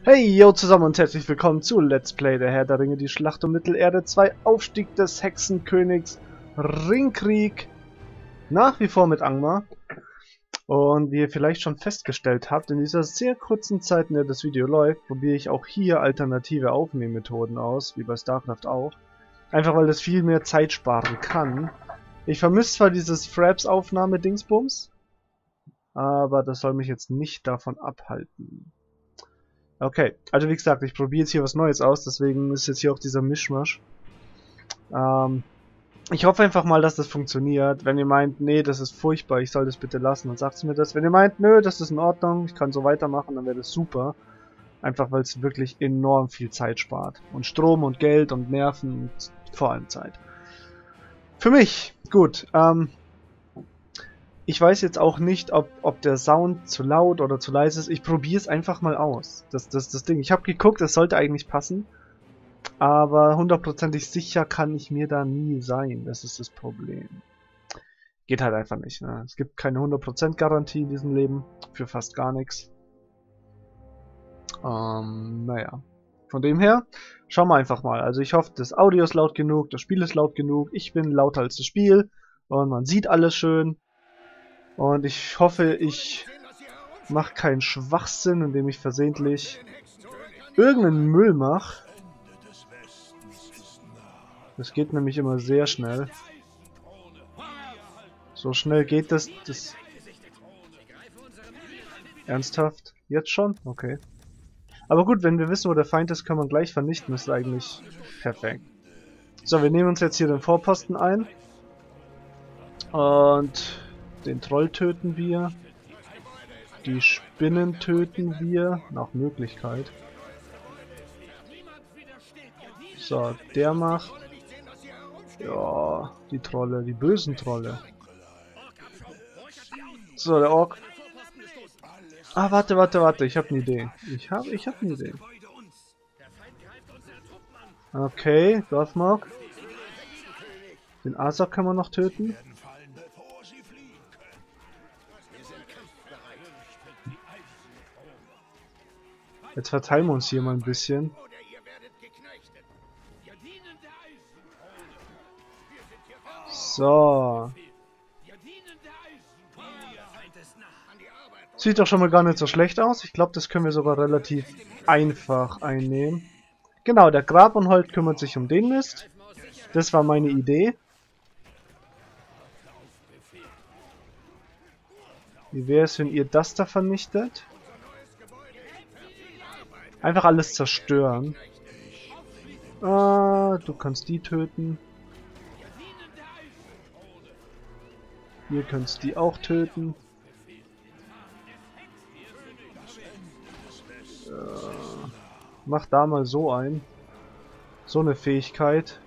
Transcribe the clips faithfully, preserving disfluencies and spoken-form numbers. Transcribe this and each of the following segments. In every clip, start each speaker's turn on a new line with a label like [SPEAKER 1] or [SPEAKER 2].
[SPEAKER 1] Hey, yo zusammen und herzlich willkommen zu Let's Play der Herr der Ringe, die Schlacht um Mittelerde zwei, Aufstieg des Hexenkönigs, Ringkrieg, nach wie vor mit Angmar. Und wie ihr vielleicht schon festgestellt habt, in dieser sehr kurzen Zeit, in der das Video läuft, probiere ich auch hier alternative Aufnehmmethoden aus, wie bei StarCraft auch. Einfach weil das viel mehr Zeit sparen kann. Ich vermisse zwar dieses Fraps-Aufnahme-Dingsbums, aber das soll mich jetzt nicht davon abhalten. Okay, also wie gesagt, ich probiere jetzt hier was Neues aus, deswegen ist jetzt hier auch dieser Mischmasch. Ähm, ich hoffe einfach mal, dass das funktioniert. Wenn ihr meint, nee, das ist furchtbar, ich soll das bitte lassen, dann sagt mir das. Wenn ihr meint, nö, das ist in Ordnung, ich kann so weitermachen, dann wäre das super. Einfach weil es wirklich enorm viel Zeit spart. Und Strom und Geld und Nerven und vor allem Zeit. Für mich, gut, ähm... ich weiß jetzt auch nicht, ob, ob der Sound zu laut oder zu leise ist. Ich probiere es einfach mal aus. Das, das, das Ding. Ich habe geguckt, es sollte eigentlich passen. Aber hundertprozentig sicher kann ich mir da nie sein. Das ist das Problem. Geht halt einfach nicht. Ne? Es gibt keine hundert Prozent Garantie in diesem Leben. Für fast gar nichts. Ähm, naja. Von dem her, schauen wir einfach mal. Also ich hoffe, das Audio ist laut genug, das Spiel ist laut genug. Ich bin lauter als das Spiel. Und man sieht alles schön. Und ich hoffe, ich mache keinen Schwachsinn, indem ich versehentlich irgendeinen Müll mache. Das geht nämlich immer sehr schnell. So schnell geht das, das... Ernsthaft? Jetzt schon? Okay. Aber gut, wenn wir wissen, wo der Feind ist, kann man gleich vernichten. Das ist eigentlich perfekt. So, wir nehmen uns jetzt hier den Vorposten ein. Und... den Troll töten wir. Die Spinnen töten wir. Nach Möglichkeit. So, der macht... ja, die Trolle, die bösen Trolle. So, der Ork. Ah, warte, warte, warte, ich habe eine Idee. Ich habe ich hab eine Idee. Okay, Gothmog. Den Azog kann man noch töten. Jetzt verteilen wir uns hier mal ein bisschen. So. Sieht doch schon mal gar nicht so schlecht aus. Ich glaube, das können wir sogar relativ einfach einnehmen. Genau, der Grabunhold kümmert sich um den Mist. Das war meine Idee. Wie wäre es, wenn ihr das da vernichtet? Einfach alles zerstören. Ah, du kannst die töten. Ihr könnt die auch töten. Äh, mach da mal so ein. So eine Fähigkeit.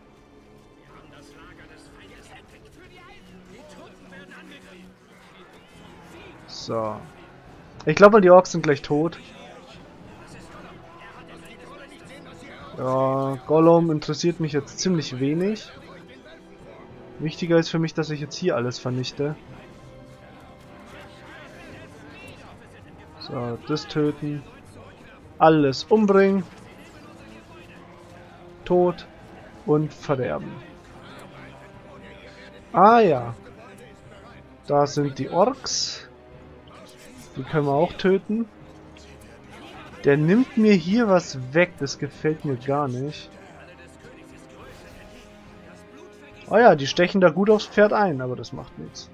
[SPEAKER 1] So. Ich glaube, die Orks sind gleich tot. Ja, Gollum interessiert mich jetzt ziemlich wenig. Wichtiger ist für mich, dass ich jetzt hier alles vernichte. So, das töten. Alles umbringen. Tod und verderben. Ah ja. Da sind die Orks. Die können wir auch töten. Der nimmt mir hier was weg, das gefällt mir gar nicht. Oh ja, die stechen da gut aufs Pferd ein, aber das macht nichts.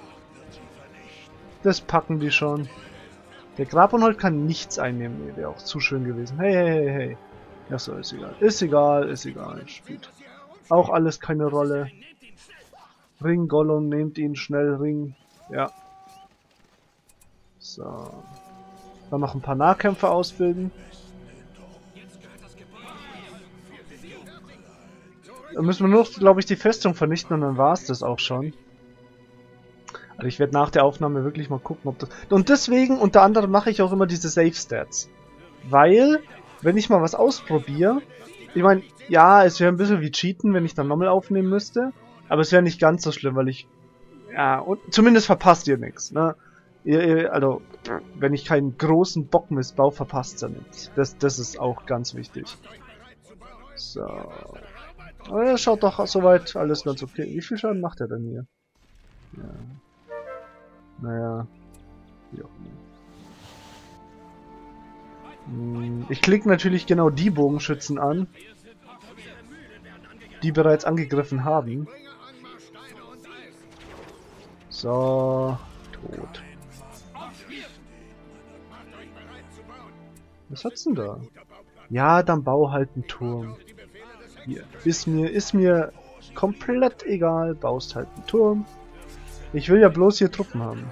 [SPEAKER 1] Das packen die schon. Der Grabunhold kann nichts einnehmen, nee, wäre auch zu schön gewesen. Hey, hey, hey, hey. Ja, so, ist egal. Ist egal, ist egal. Spielt auch alles keine Rolle. Ring, Gollum, nehmt ihn schnell, Ring. Ja. So. Dann noch ein paar Nahkämpfer ausbilden. Dann müssen wir nur, glaube ich, die Festung vernichten und dann war es das auch schon. Also ich werde nach der Aufnahme wirklich mal gucken, ob das... Und deswegen, unter anderem, mache ich auch immer diese Save-Stats. Weil, wenn ich mal was ausprobiere... Ich meine, ja, es wäre ein bisschen wie Cheaten, wenn ich dann nochmal aufnehmen müsste. Aber es wäre nicht ganz so schlimm, weil ich... Ja, und zumindest verpasst ihr nichts, ne? Also, wenn ich keinen großen Bockmist baue, verpasst er nichts. Das, das ist auch ganz wichtig. So. Aber er schaut doch soweit alles ganz okay. Wie viel Schaden macht er denn hier? Ja. Naja. Wie auch immer. Ich klicke natürlich genau die Bogenschützen an, die bereits angegriffen haben. So. Tot. Was hat's denn da? Ja, dann bau halt einen Turm. Hier. Ist mir, ist mir komplett egal. Baust halt einen Turm. Ich will ja bloß hier Truppen haben.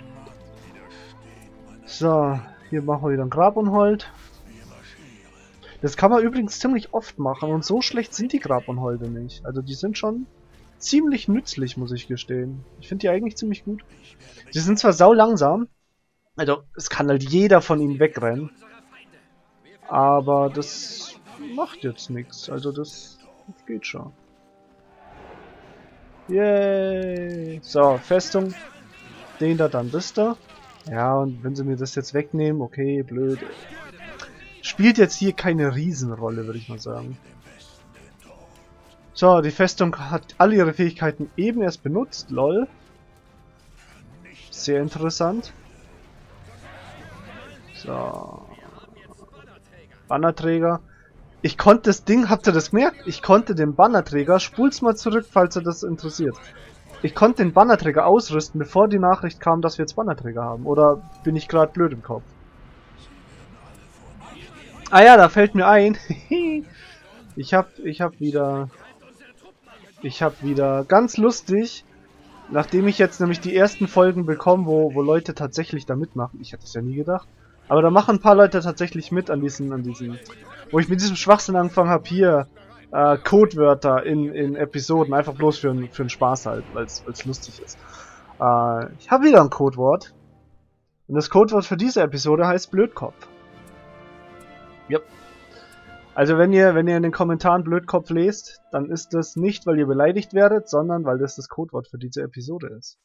[SPEAKER 1] So, hier machen wir wieder ein Grabunhold. Das kann man übrigens ziemlich oft machen und so schlecht sind die Grabunholde nicht. Also die sind schon ziemlich nützlich, muss ich gestehen. Ich finde die eigentlich ziemlich gut. Die sind zwar sau langsam, also es kann halt jeder von ihnen wegrennen. Aber das macht jetzt nichts. Also das, das geht schon. Yay! So, Festung. Den da, dann das da. Ja, und wenn sie mir das jetzt wegnehmen, okay, blöd. Spielt jetzt hier keine Riesenrolle, würde ich mal sagen. So, die Festung hat alle ihre Fähigkeiten eben erst benutzt, lol. Sehr interessant. So. Bannerträger. Ich konnte das Ding, habt ihr das gemerkt? Ich konnte den Bannerträger, spul's mal zurück, falls ihr das interessiert. Ich konnte den Bannerträger ausrüsten, bevor die Nachricht kam, dass wir jetzt Bannerträger haben. Oder bin ich gerade blöd im Kopf? Ah ja, da fällt mir ein. ich hab, ich hab wieder... Ich hab wieder ganz lustig, nachdem ich jetzt nämlich die ersten Folgen bekomme, wo, wo Leute tatsächlich da mitmachen. Ich hätte es ja nie gedacht. Aber da machen ein paar Leute tatsächlich mit an diesen, an diesen, wo ich mit diesem Schwachsinn angefangen habe, hier äh, Codewörter in, in Episoden, einfach bloß für, für den Spaß halt, weil es lustig ist. Äh, ich habe wieder ein Codewort. Und das Codewort für diese Episode heißt Blödkopf. Yep. Also wenn ihr, wenn ihr in den Kommentaren Blödkopf lest, dann ist das nicht, weil ihr beleidigt werdet, sondern weil das das Codewort für diese Episode ist.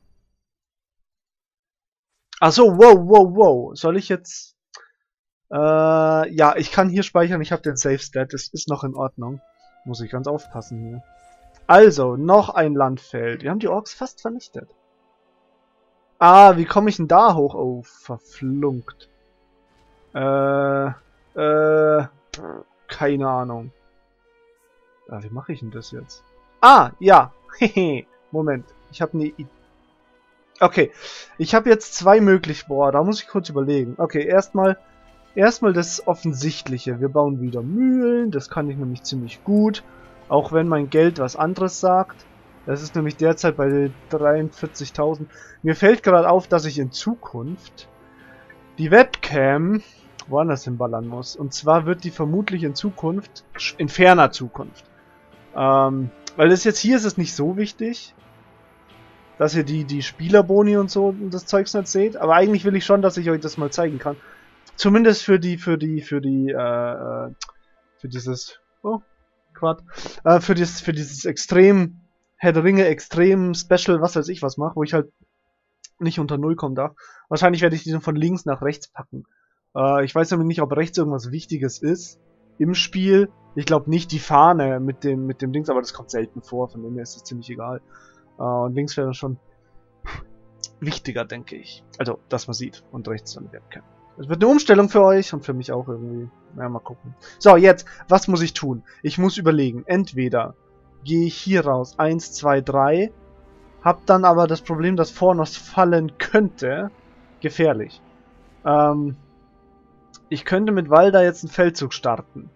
[SPEAKER 1] Achso, wow, wow, wow. Soll ich jetzt... Äh, ja, ich kann hier speichern, ich habe den Save Stat, das ist noch in Ordnung. Muss ich ganz aufpassen hier. Also, noch ein Landfeld. Wir haben die Orks fast vernichtet. Ah, wie komme ich denn da hoch? Oh, verflunkt. Äh, äh, keine Ahnung. Ah, wie mache ich denn das jetzt? Ah, ja. Hehe. Moment, ich habe eine Idee. Okay, ich habe jetzt zwei Möglichkeiten. Boah, da muss ich kurz überlegen. Okay, erstmal erstmal das Offensichtliche. Wir bauen wieder Mühlen, das kann ich nämlich ziemlich gut. Auch wenn mein Geld was anderes sagt. Das ist nämlich derzeit bei dreiundvierzigtausend. Mir fällt gerade auf, dass ich in Zukunft die Webcam woanders hinballern muss. Und zwar wird die vermutlich in Zukunft, in ferner Zukunft. Ähm, weil das jetzt hier ist es nicht so wichtig, dass ihr die, die Spielerboni und so und das Zeugs nicht seht. Aber eigentlich will ich schon, dass ich euch das mal zeigen kann. Zumindest für die, für die, für die, äh, für dieses, oh, Quad, äh, für dieses, für dieses extrem, Herr der Ringe, extrem Special, was weiß ich was mache, wo ich halt nicht unter Null kommen darf. Wahrscheinlich werde ich die dann von links nach rechts packen. Äh, ich weiß nämlich nicht, ob rechts irgendwas Wichtiges ist im Spiel. Ich glaube nicht die Fahne mit dem, mit dem Dings, aber das kommt selten vor, von dem her ist es ziemlich egal. Uh, und links wäre schon wichtiger, denke ich. Also, dass man sieht. Und rechts dann die Webcam. Es wird eine Umstellung für euch und für mich auch irgendwie. Ja, mal gucken. So, jetzt, was muss ich tun? Ich muss überlegen. Entweder gehe ich hier raus. eins, zwei, drei. Hab dann aber das Problem, dass vorne was fallen könnte. Gefährlich. Ähm, ich könnte mit Walda jetzt einen Feldzug starten.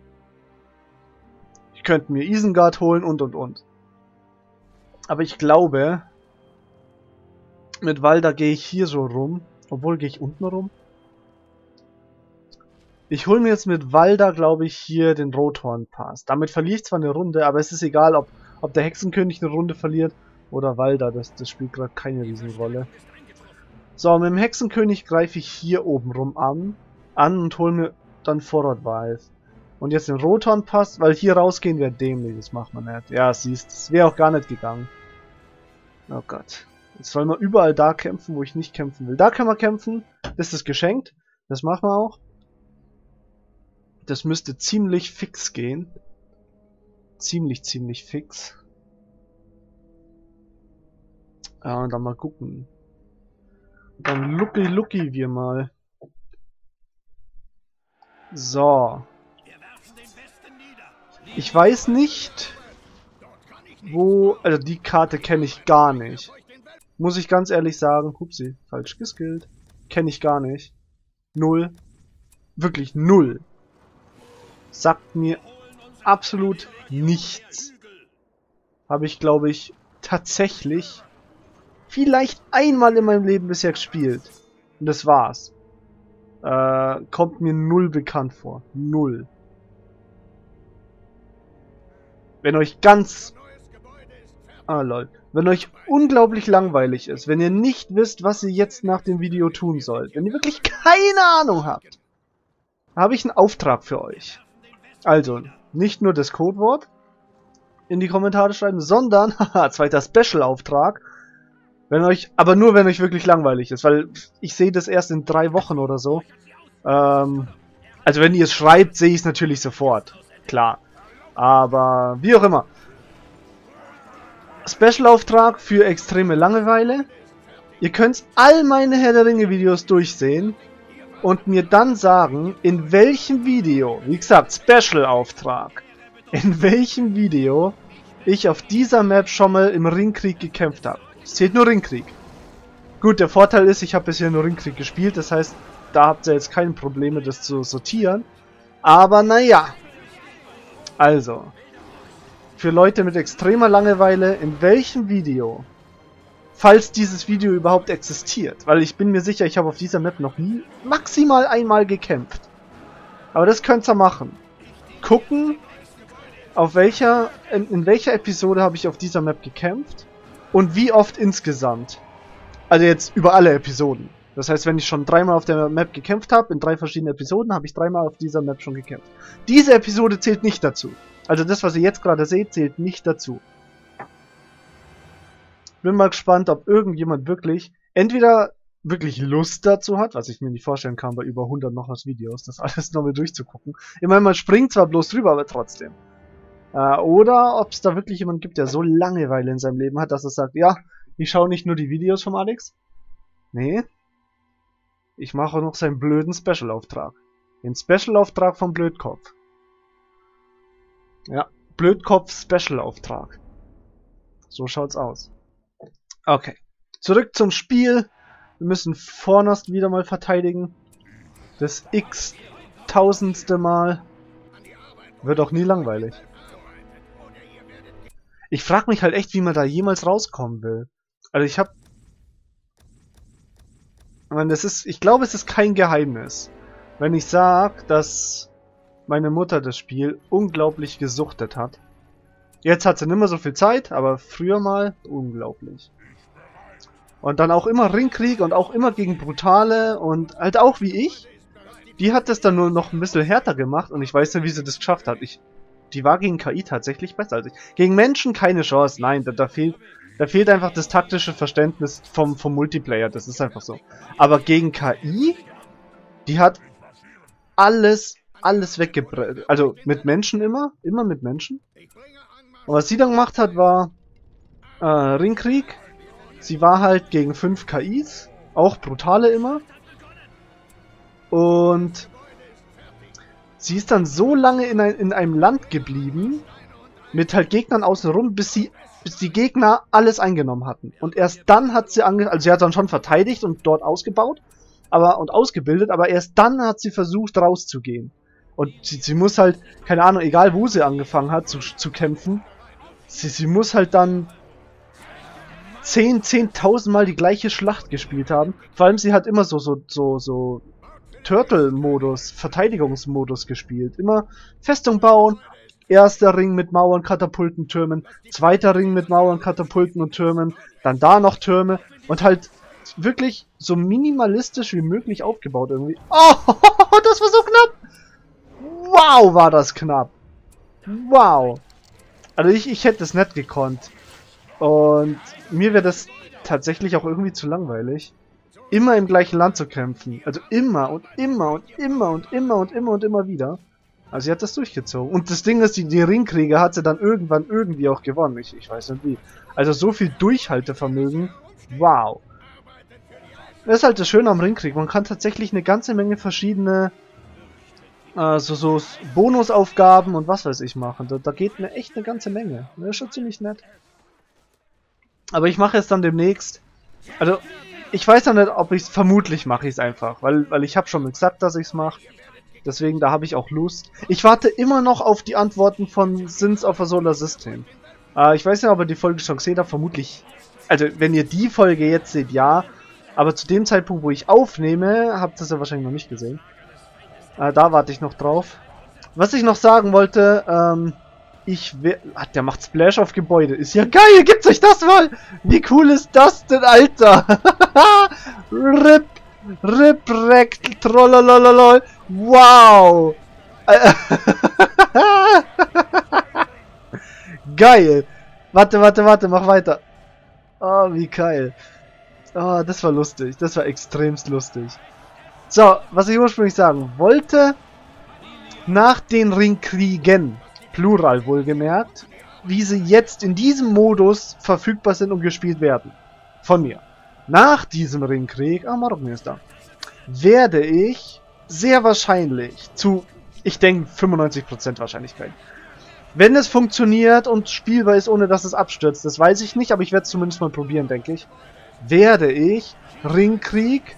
[SPEAKER 1] Ich könnte mir Isengard holen und und und. Aber ich glaube, mit Walda gehe ich hier so rum. Obwohl, gehe ich unten rum? Ich hole mir jetzt mit Walda, glaube ich, hier den Rothorn-Pass. Damit verliere ich zwar eine Runde, aber es ist egal, ob, ob der Hexenkönig eine Runde verliert oder Walda. Das, das spielt gerade keine Riesenrolle. So, mit dem Hexenkönig greife ich hier oben rum an, an und hole mir dann Forward Vive. Und jetzt den Rothorn-Pass, weil hier rausgehen wäre dämlich, das macht man nicht. Ja, siehst, es wäre auch gar nicht gegangen. Oh Gott. Jetzt soll man überall da kämpfen, wo ich nicht kämpfen will. Da können wir kämpfen. Das ist geschenkt. Das machen wir auch. Das müsste ziemlich fix gehen. Ziemlich, ziemlich fix. Ja, und dann mal gucken. Dann looky looky wir mal. So. Ich weiß nicht, wo... Also die Karte kenne ich gar nicht. Muss ich ganz ehrlich sagen. Hupsi, falsch geskillt. Kenne ich gar nicht. Null. Wirklich null. Sagt mir absolut nichts. Habe ich, glaube ich, tatsächlich vielleicht einmal in meinem Leben bisher gespielt. Und das war's. Äh, kommt mir null bekannt vor. Null. Wenn euch ganz... Ah, lol. Wenn euch unglaublich langweilig ist, wenn ihr nicht wisst, was ihr jetzt nach dem Video tun sollt, wenn ihr wirklich keine Ahnung habt, habe ich einen Auftrag für euch. Also, nicht nur das Codewort in die Kommentare schreiben, sondern, haha, zweiter Special-Auftrag, wenn euch, aber nur wenn euch wirklich langweilig ist, weil ich sehe das erst in drei Wochen oder so. Ähm, also wenn ihr es schreibt, sehe ich es natürlich sofort, klar. Aber wie auch immer. Special-Auftrag für extreme Langeweile. Ihr könnt all meine Herr der Ringe Videos durchsehen und mir dann sagen, in welchem Video, wie gesagt, Special-Auftrag, in welchem Video ich auf dieser Map schon mal im Ringkrieg gekämpft habe. Es zählt nur Ringkrieg. Gut, der Vorteil ist, ich habe bisher nur Ringkrieg gespielt, das heißt, da habt ihr jetzt keine Probleme, das zu sortieren. Aber naja. Also, für Leute mit extremer Langeweile, in welchem Video, falls dieses Video überhaupt existiert, weil ich bin mir sicher, ich habe auf dieser Map noch nie maximal einmal gekämpft. Aber das könnt ihr machen. Gucken, auf welcher, in, in welcher Episode habe ich auf dieser Map gekämpft und wie oft insgesamt. Also jetzt über alle Episoden. Das heißt, wenn ich schon dreimal auf der Map gekämpft habe, in drei verschiedenen Episoden, habe ich dreimal auf dieser Map schon gekämpft. Diese Episode zählt nicht dazu. Also das, was ihr jetzt gerade seht, zählt nicht dazu. Bin mal gespannt, ob irgendjemand wirklich entweder wirklich Lust dazu hat, was ich mir nicht vorstellen kann bei über hundert noch was Videos, das alles nochmal durchzugucken. Ich meine, man springt zwar bloß drüber, aber trotzdem. Äh, oder ob es da wirklich jemand gibt, der so Langeweile in seinem Leben hat, dass er sagt, ja, ich schaue nicht nur die Videos vom Alex. Nee. Ich mache noch seinen blöden Special-Auftrag. Den Special-Auftrag vom Blödkopf. Ja, Blödkopf-Special-Auftrag. So schaut's aus. Okay. Zurück zum Spiel. Wir müssen Fornost wieder mal verteidigen. Das x-tausendste Mal. Wird auch nie langweilig. Ich frage mich halt echt, wie man da jemals rauskommen will. Also ich habe... Ich meine, das ist... Ich glaube, es ist kein Geheimnis, wenn ich sage, dass meine Mutter das Spiel unglaublich gesuchtet hat. Jetzt hat sie nicht mehr so viel Zeit, aber früher mal unglaublich. Und dann auch immer Ringkrieg und auch immer gegen Brutale und halt auch wie ich. Die hat das dann nur noch ein bisschen härter gemacht und ich weiß nicht, wie sie das geschafft hat. Ich, die war gegen K I tatsächlich besser als ich. Gegen Menschen keine Chance, nein, da, da fehlt da fehlt einfach das taktische Verständnis vom, vom Multiplayer, das ist einfach so. Aber gegen K I, die hat alles, alles weggebrüllt. Also mit Menschen immer, immer mit Menschen. Und was sie dann gemacht hat, war äh, Ringkrieg. Sie war halt gegen fünf K Is, auch brutale immer. Und sie ist dann so lange in, ein, in einem Land geblieben, mit halt Gegnern außenrum, bis sie, bis die Gegner alles eingenommen hatten. Und erst dann hat sie ange, also sie hat dann schon verteidigt und dort ausgebaut, aber und ausgebildet, aber erst dann hat sie versucht rauszugehen. Und sie, sie muss halt, keine Ahnung, egal wo sie angefangen hat zu, zu kämpfen, sie, sie muss halt dann zehn, zehntausend Mal die gleiche Schlacht gespielt haben. Vor allem sie hat immer so, so, so, so Turtle-Modus, Verteidigungsmodus gespielt. Immer Festung bauen, erster Ring mit Mauern, Katapulten, Türmen, zweiter Ring mit Mauern, Katapulten und Türmen, dann da noch Türme und halt wirklich so minimalistisch wie möglich aufgebaut irgendwie. Oh, das war so knapp! Wow, war das knapp! Wow! Also ich, ich hätte es nicht gekonnt. Und mir wäre das tatsächlich auch irgendwie zu langweilig, immer im gleichen Land zu kämpfen. Also immer und immer und immer und immer und immer und immer wieder. Also sie hat das durchgezogen. Und das Ding ist, die, die Ringkrieger hat sie dann irgendwann irgendwie auch gewonnen. Ich, ich weiß nicht wie. Also so viel Durchhaltevermögen. Wow. Das ist halt das Schöne am Ringkrieg. Man kann tatsächlich eine ganze Menge verschiedene äh, so, so Bonusaufgaben und was weiß ich machen. Da, da geht mir echt eine ganze Menge. Das ist schon ziemlich nett. Aber ich mache es dann demnächst. Also, ich weiß ja nicht, ob ich es... Vermutlich mache ich es einfach. Weil, weil ich habe schon gesagt, dass ich es mache. Deswegen, da habe ich auch Lust. Ich warte immer noch auf die Antworten von Sins of a Solar System. Äh, ich weiß nicht, ob ihr die Folge schon gesehen habt. Vermutlich... Also, wenn ihr die Folge jetzt seht, ja. Aber zu dem Zeitpunkt, wo ich aufnehme, habt ihr es ja wahrscheinlich noch nicht gesehen. Äh, da warte ich noch drauf. Was ich noch sagen wollte, ähm... Ich will... Ach, der macht Splash auf Gebäude. Ist ja geil, gibt's euch das mal! Wie cool ist das denn, Alter? Rip, Rip, Rekt, Trollolololol. Wow! Geil! Warte, warte, warte, mach weiter. Oh, wie geil. Oh, das war lustig. Das war extremst lustig. So, was ich ursprünglich sagen wollte. Nach den Ringkriegen, Plural wohlgemerkt, wie sie jetzt in diesem Modus verfügbar sind und gespielt werden. Von mir. Nach diesem Ringkrieg, ah, Marokko ist da, werde ich sehr wahrscheinlich zu, ich denke fünfundneunzig Prozent Wahrscheinlichkeit, wenn es funktioniert und spielbar ist, ohne dass es abstürzt, das weiß ich nicht, aber ich werde es zumindest mal probieren, denke ich, werde ich Ringkrieg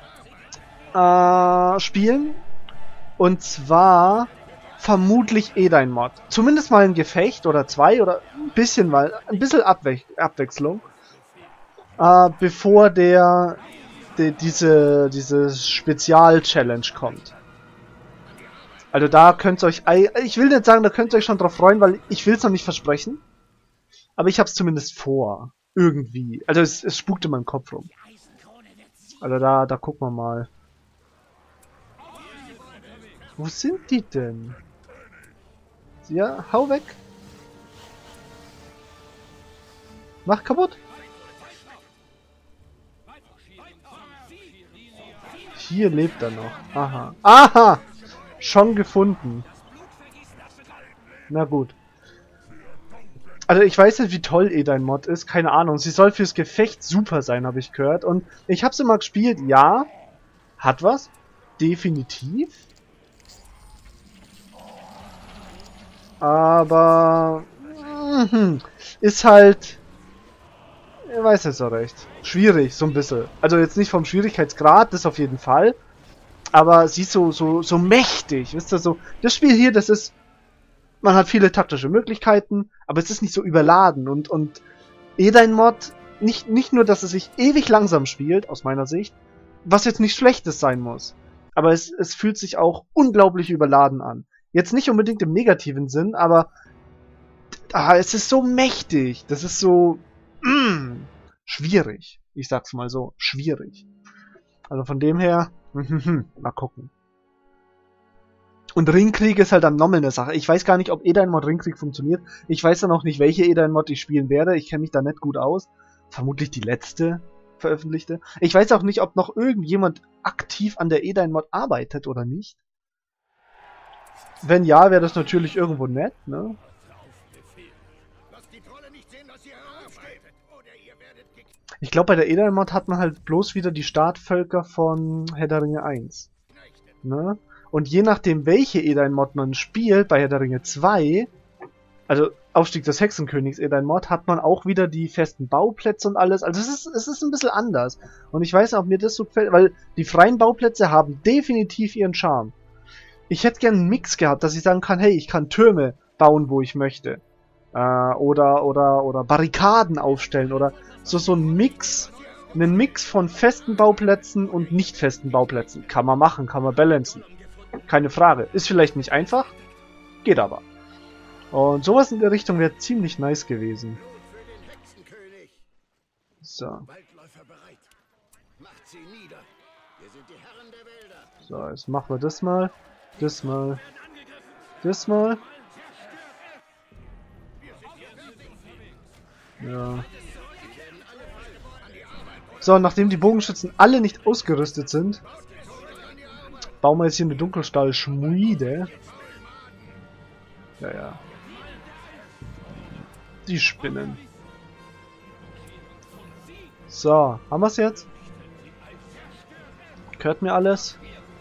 [SPEAKER 1] äh, spielen. Und zwar vermutlich eh dein Mod. Zumindest mal ein Gefecht oder zwei oder ein bisschen mal, ein bisschen Abwe Abwechslung. Äh, bevor der, der diese, diese Spezial-Challenge kommt. Also da könnt ihr euch, ich will nicht sagen, da könnt ihr euch schon drauf freuen, weil ich will es noch nicht versprechen. Aber ich habe es zumindest vor. Irgendwie. Also es, es spukt in meinem Kopf rum. Also da, da gucken wir mal. Wo sind die denn? Ja, hau weg. Mach kaputt. Hier lebt er noch. Aha. Aha! Schon gefunden. Na gut. Also ich weiß nicht, wie toll eh dein Mod ist. Keine Ahnung. Sie soll fürs Gefecht super sein, habe ich gehört. Und ich habe sie mal gespielt. Ja. Hat was. Definitiv. Aber mh, ist halt, ich weiß nicht so recht, schwierig, so ein bisschen. Also jetzt nicht vom Schwierigkeitsgrad, das auf jeden Fall, aber sie ist so, so, so mächtig, wisst ihr, so, das Spiel hier, das ist, man hat viele taktische Möglichkeiten, aber es ist nicht so überladen und, und Edain Mod, nicht, nicht nur, dass es sich ewig langsam spielt, aus meiner Sicht, was jetzt nicht Schlechtes sein muss, aber es, es fühlt sich auch unglaublich überladen an. Jetzt nicht unbedingt im negativen Sinn, aber ah, es ist so mächtig. Das ist so mm, schwierig. Ich sag's mal so, schwierig. Also von dem her, mal gucken. Und Ringkrieg ist halt dann nochmal eine Sache. Ich weiß gar nicht, ob Edain Mod Ringkrieg funktioniert. Ich weiß ja noch nicht, welche Edain Mod ich spielen werde. Ich kenne mich da nicht gut aus. Vermutlich die letzte veröffentlichte. Ich weiß auch nicht, ob noch irgendjemand aktiv an der Edain Mod arbeitet oder nicht. Wenn ja, wäre das natürlich irgendwo nett, ne? Ich glaube, bei der Edain Mod hat man halt bloß wieder die Startvölker von Herr der Ringe eins. Ne? Und je nachdem, welche Edain Mod man spielt, bei Herr der Ringe zwei, also Aufstieg des Hexenkönigs Edain Mod, hat man auch wieder die festen Bauplätze und alles. Also es ist, es ist ein bisschen anders. Und ich weiß nicht, ob mir das so gefällt, weil die freien Bauplätze haben definitiv ihren Charme. Ich hätte gern einen Mix gehabt, dass ich sagen kann, hey, ich kann Türme bauen, wo ich möchte. Äh, oder, oder, oder Barrikaden aufstellen. Oder so, so ein Mix. Einen Mix von festen Bauplätzen und nicht festen Bauplätzen. Kann man machen, kann man balancen. Keine Frage. Ist vielleicht nicht einfach, geht aber. Und sowas in der Richtung wäre ziemlich nice gewesen. So. So, jetzt machen wir das mal. Das mal. Das mal. Ja. So, nachdem die Bogenschützen alle nicht ausgerüstet sind, bauen wir jetzt hier eine Dunkelstahl-Schmiede. Ja, ja. Die Spinnen. So, haben wir es jetzt? Hört mir alles?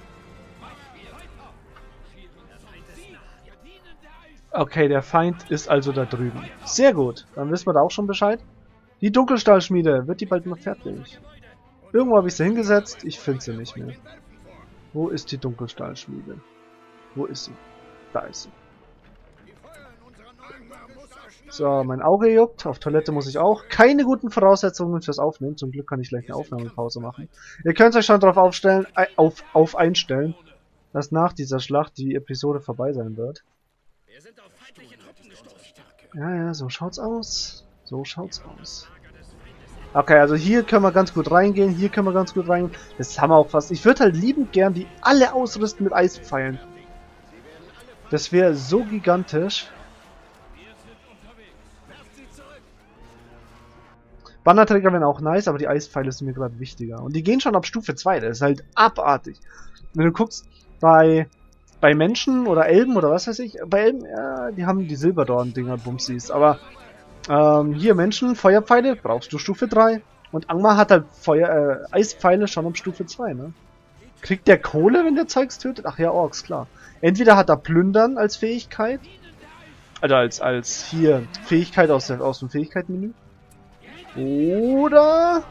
[SPEAKER 1] Okay, der Feind ist also da drüben. Sehr gut, dann wissen wir da auch schon Bescheid. Die Dunkelstahlschmiede, wird die bald mal fertig? Irgendwo habe ich sie hingesetzt, ich finde sie nicht mehr. Wo ist die Dunkelstahlschmiede? Wo ist sie? Da ist sie. So, mein Auge juckt, auf Toilette muss ich auch. Keine guten Voraussetzungen fürs Aufnehmen, zum Glück kann ich gleich eine Aufnahmepause machen. Ihr könnt euch schon darauf aufstellen, auf, auf einstellen, dass nach dieser Schlacht die Episode vorbei sein wird. Ja, ja, so schaut's aus. So schaut's aus. Okay, also hier können wir ganz gut reingehen, hier können wir ganz gut reingehen. Das haben wir auch fast. Ich würde halt liebend gern die alle ausrüsten mit Eispfeilen. Das wäre so gigantisch. Bannerträger wären auch nice, aber die Eispfeile sind mir gerade wichtiger. Und die gehen schon ab Stufe zwei, das ist halt abartig. Wenn du guckst, bei, bei Menschen oder Elben oder was weiß ich, bei Elben, ja, die haben die Silberdorn-Dinger, Bumsis, aber ähm, hier Menschen, Feuerpfeile, brauchst du Stufe drei. Und Angmar hat halt Feuer, äh, Eispfeile schon ab Stufe zwei, ne? Kriegt der Kohle, wenn der Zeugs tötet? Ach ja, Orks, klar. Entweder hat er Plündern als Fähigkeit, also als, als hier Fähigkeit aus, der, aus dem Fähigkeitenmenü. Oder...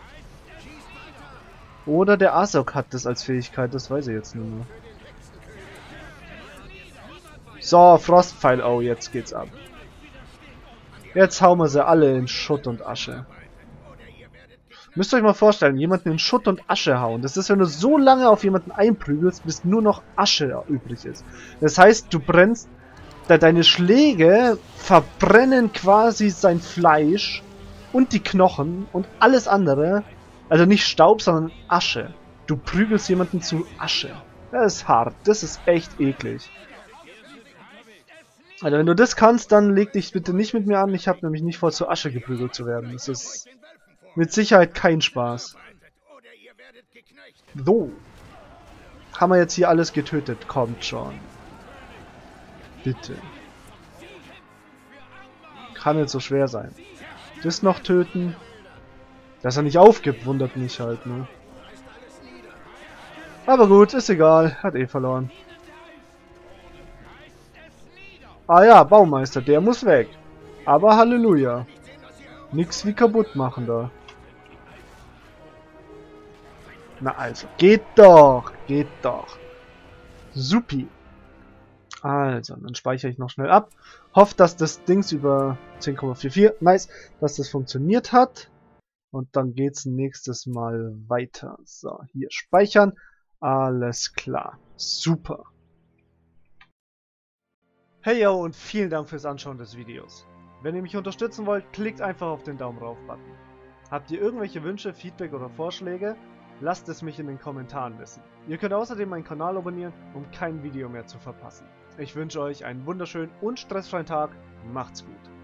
[SPEAKER 1] Oder der Asok hat das als Fähigkeit, das weiß ich jetzt nur mehr. So, Frostpfeil, oh, jetzt geht's ab. Jetzt hauen wir sie alle in Schutt und Asche. Müsst ihr euch mal vorstellen, jemanden in Schutt und Asche hauen. Das ist, wenn du so lange auf jemanden einprügelst, bis nur noch Asche übrig ist. Das heißt, du brennst, da deine Schläge verbrennen quasi sein Fleisch und die Knochen und alles andere. Also nicht Staub, sondern Asche. Du prügelst jemanden zu Asche. Das ist hart, das ist echt eklig. Also wenn du das kannst, dann leg dich bitte nicht mit mir an. Ich habe nämlich nicht vor, zu Asche geprügelt zu werden. Das ist mit Sicherheit kein Spaß. So. Haben wir jetzt hier alles getötet? Kommt schon. Bitte. Kann nicht so schwer sein. Das noch töten. Dass er nicht aufgibt, wundert mich halt, ne? Aber gut, ist egal. Hat eh verloren. Ah ja, Baumeister, der muss weg. Aber Halleluja. Nix wie kaputt machen da. Na also, geht doch, geht doch. Supi. Also, dann speichere ich noch schnell ab. Hofft, dass das Dings über zehn Komma vierundvierzig, nice, dass das funktioniert hat. Und dann geht's nächstes Mal weiter. So, hier speichern. Alles klar. Super. Hey yo und vielen Dank fürs Anschauen des Videos. Wenn ihr mich unterstützen wollt, klickt einfach auf den Daumen rauf Button. Habt ihr irgendwelche Wünsche, Feedback oder Vorschläge? Lasst es mich in den Kommentaren wissen. Ihr könnt außerdem meinen Kanal abonnieren, um kein Video mehr zu verpassen. Ich wünsche euch einen wunderschönen und stressfreien Tag. Macht's gut.